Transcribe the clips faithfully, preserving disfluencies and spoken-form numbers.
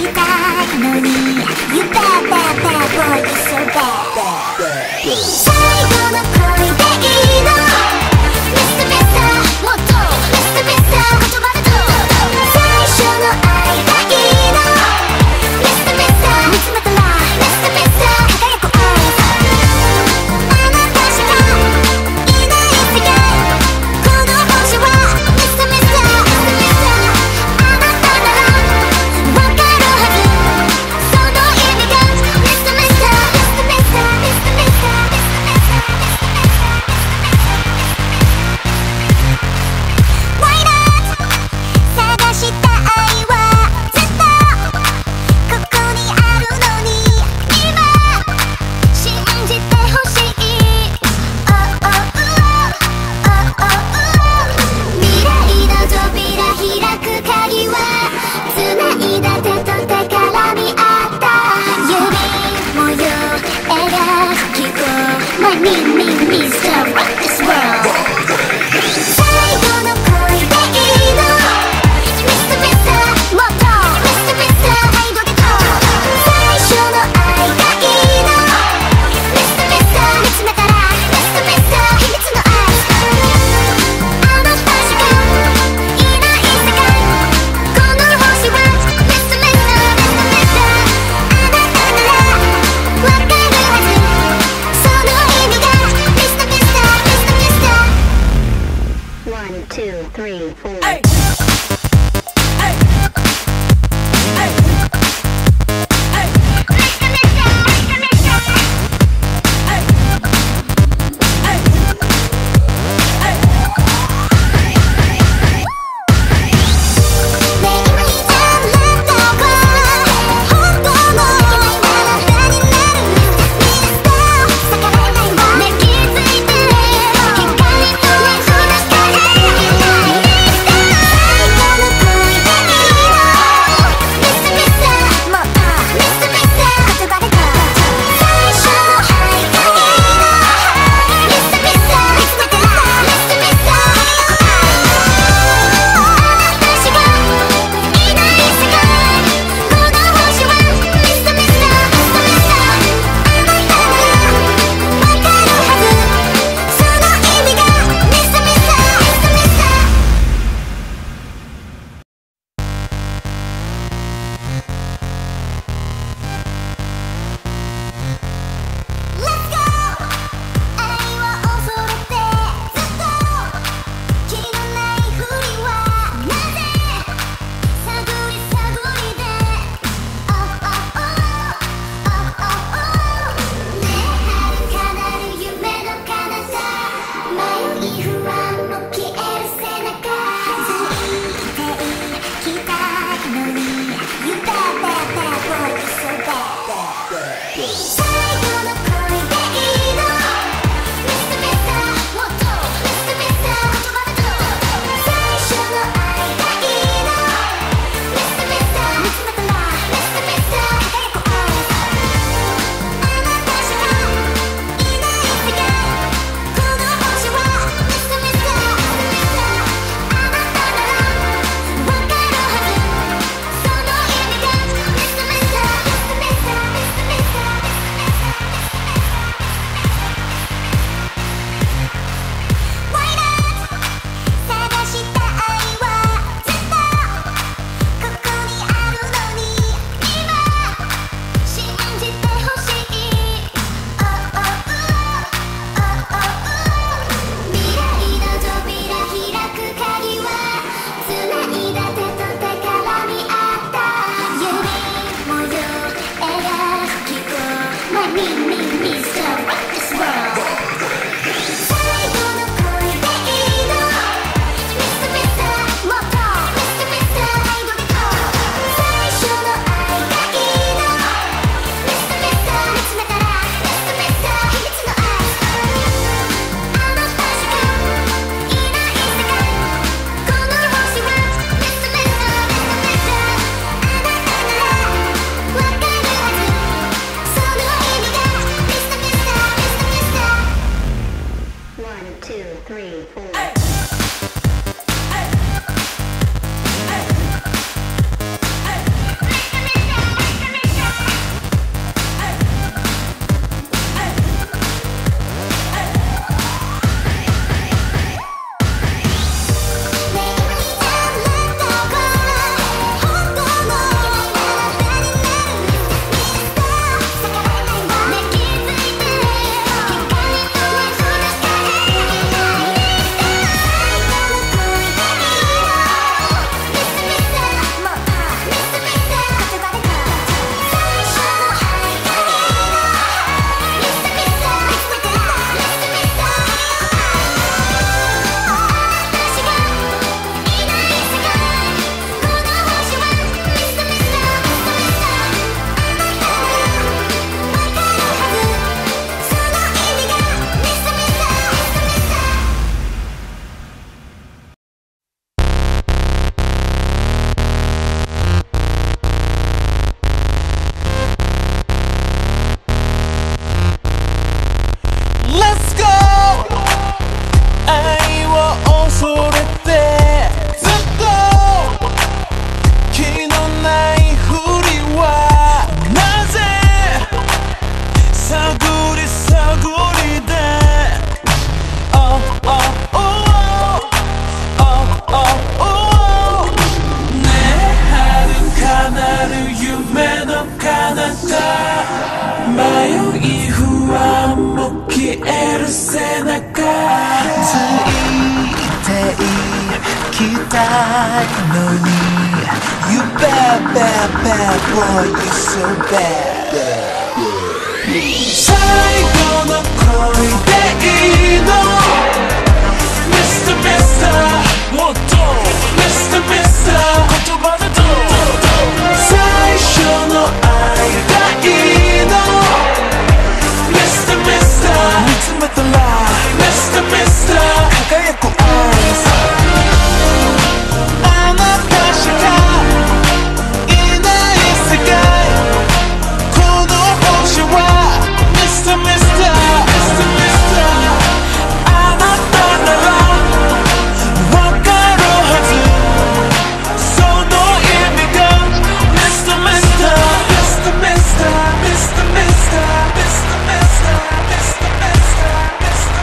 たいのに You bad bad bad boy you're so bad 最後の恋でいいの Mister Mister もっと Mister Mister 言葉だと最初の愛がいいの Mister Mister 見つめたら Mister Mister 輝く愛あなたしかいない世界この星は Mister Mister Mister Mister あなたならわかるはずその意味が Mister Mister Mister Mister せなかついていきたいのに You bad bad bad boy you so bad 最後の恋でいいの Mister Mister もっと Mister Mister 言葉でどう最初の愛がいいの Mister Mister 見つめたら Mister Mister 輝く eyes あなたしかいない世界この星は Mister Mister Mister Mister あなたならわかるはずその意味が Mister Mister Mister Mister Mister Mister Mister Mister Mister Mister Mister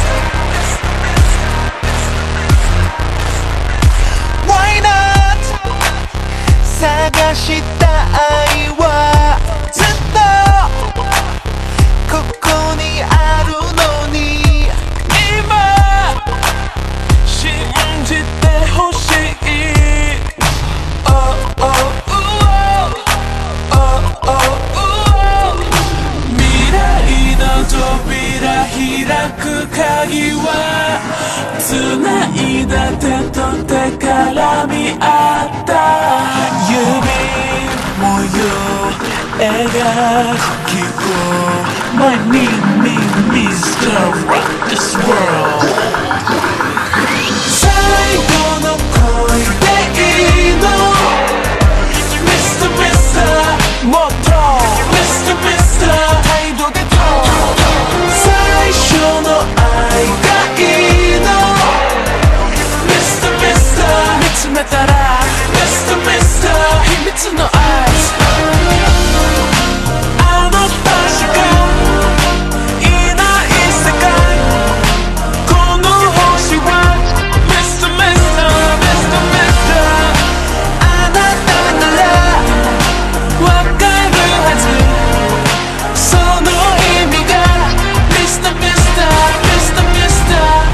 Mister Why not 探した愛はずっとここにあるのに今信じてほしい Oh oh oh oh oh oh 未来の扉開く鍵は繋いだ手と手から見合った指模様描く希望 My name me Mister Rock this world 最後の恋でいいの Mister Mister もっと Mister Mister 態度でどう最初の愛がいいの Mister Mister 見つめたら Mister Mister 秘密の eyes あなたしかいない世界この星は Mister Mister Mister Mister あなたならわかるはずその意味が Mister Mister Mister Mister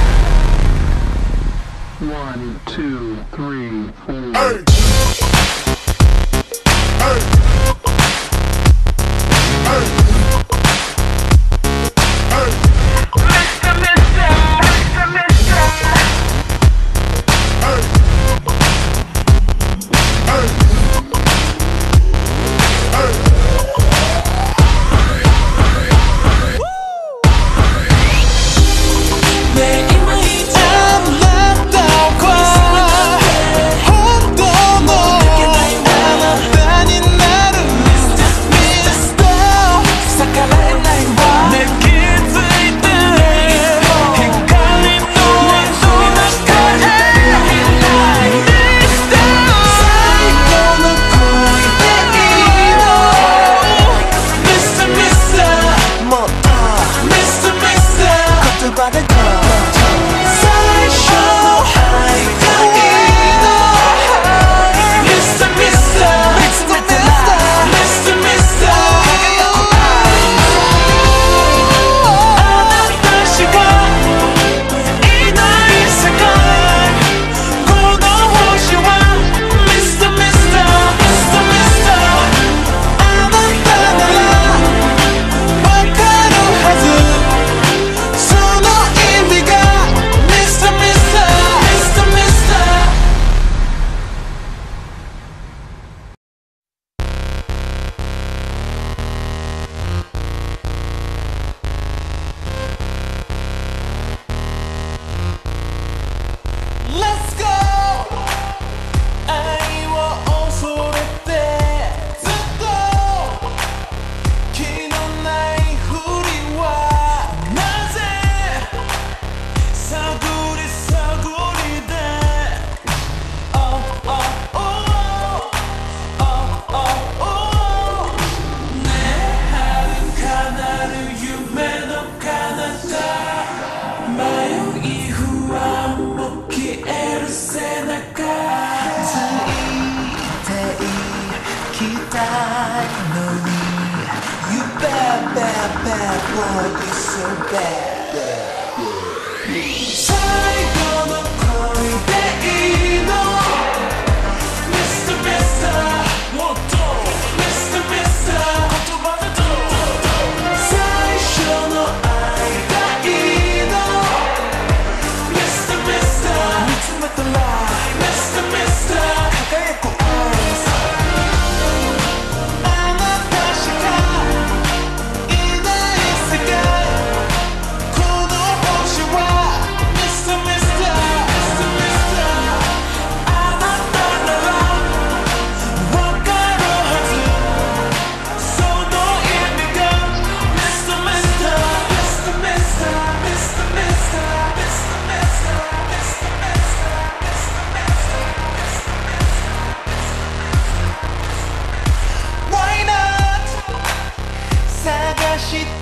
One, two, three, four hey. You bad, bad, bad boy, you so bad. 最後の恋でいいの Mister Mister もっと Mister Mister 言葉でどう最初の愛がいいの Mister Mister 見つめたら Mister Mister 輝く eyes あなたしかいない世界この星は Mister Mister Mister Mister あなたならわかるはずその意味が Mister Mister Mister Mister Mister Mister Mister Mister Mister Mister Why not 探した